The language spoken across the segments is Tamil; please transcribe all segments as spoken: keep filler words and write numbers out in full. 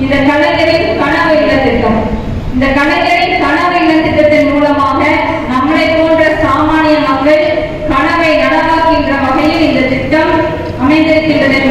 இந்த கலைஞரின் கனவு இல்ல திட்டம். இந்த கலைஞரின் கனவு இல்ல திட்டத்தின் மூலமாக நம்மளை போன்ற சாமானிய மக்கள் கனவை நனவாக்குகின்ற வகையில் இந்த திட்டம் அமைந்திருக்கின்றது.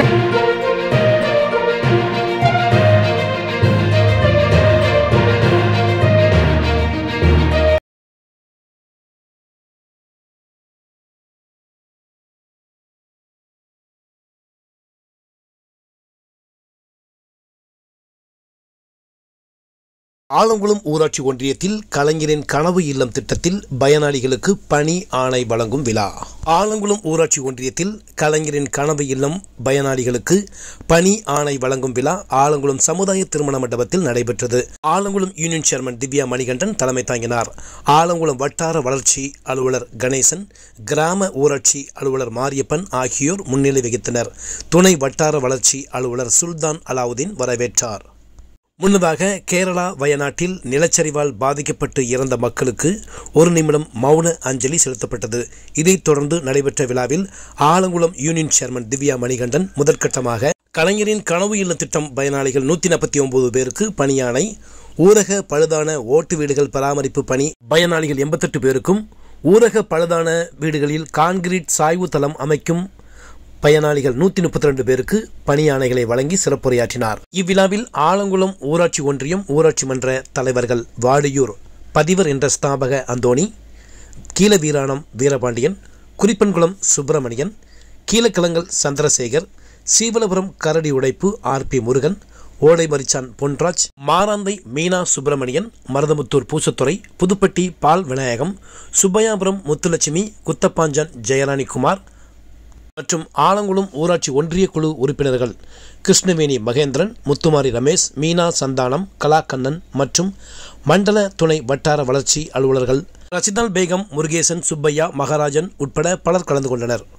ஆலங்குளம் ஊராட்சி ஒன்றியத்தில் கலைஞரின் கனவு இல்லம் திட்டத்தில் பயனாளிகளுக்கு பணி ஆணை வழங்கும் விழா. ஆலங்குளம் ஊராட்சி ஒன்றியத்தில் கலைஞரின் கனவு இல்லம் பயனாளிகளுக்கு பணி ஆணை வழங்கும் விழா ஆலங்குளம் சமுதாய திருமண மண்டபத்தில் நடைபெற்றது. ஆலங்குளம் யூனியன் சேர்மன் திவ்யா மணிகண்டன் தலைமை தாங்கினார். ஆலங்குளம் வட்டார வளர்ச்சி அலுவலர் கணேசன், கிராம ஊராட்சி அலுவலர் மாரியப்பன் ஆகியோர் முன்னிலை வகித்தனர். துணை வட்டார வளர்ச்சி அலுவலர் சுல்தான் அலாவுதீன் வரவேற்றார். முன்னதாக கேரளா வயநாட்டில் நிலச்சரிவால் பாதிக்கப்பட்டு இறந்த மக்களுக்கு ஒரு நிமிடம் மௌன அஞ்சலி செலுத்தப்பட்டது. இதைத் தொடர்ந்து நடைபெற்ற விழாவில் ஆலங்குளம் யூனியன் சேர்மன் திவ்யா மணிகண்டன் முதற்கட்டமாக கலைஞரின் கனவு இல்ல திட்டம் பயனாளிகள் நூற்றி நாற்பத்தி ஒன்பது பேருக்கு பணியாணை, ஊரக பழுதான ஓட்டு வீடுகள் பராமரிப்பு பணி பயனாளிகள் எண்பத்தெட்டு பேருக்கும், ஊரக பழுதான வீடுகளில் கான்கிரீட் சாய்வு தளம் அமைக்கும் பயனாளிகள் நூற்றி முப்பத்தி ரெண்டு பேருக்கு பணியாணைகளை வழங்கி சிறப்புரையாற்றினார். இவ்விழாவில் ஆலங்குளம் ஊராட்சி ஒன்றியம் ஊராட்சி மன்ற தலைவர்கள் வாடியூர் பதிவர் என்ற ஸ்தாபக அந்தோணி, கீழவீராணம் வீரபாண்டியன், குறிப்பன்குளம் சுப்பிரமணியன், கீழக்கிழங்கல் சந்திரசேகர், சீவலபுரம் கரடி உடைப்பு ஆர் பி முருகன், ஓடைமரிச்சான் பொன்ராஜ், மாராந்தை மீனா சுப்பிரமணியன், மருதமுத்தூர் பூசத்துறை, புதுப்பட்டி பால் விநாயகம், சுப்பையாபுரம் முத்துலட்சுமி, குத்தப்பாஞ்சான் ஜெயராணிகுமார் மற்றும் ஆலங்குளம் ஊராட்சி ஒன்றிய குழு உறுப்பினர்கள் கிருஷ்ணவேணி மகேந்திரன், முத்துமாரி ரமேஷ், மீனா சந்தானம், கலாக்கண்ணன் மற்றும் மண்டல துணை வட்டார வளர்ச்சி அலுவலர்கள் ரசிதால் பேகம், முருகேசன், சுப்பையா, மகாராஜன் உட்பட பலர் கலந்து கொண்டனர்.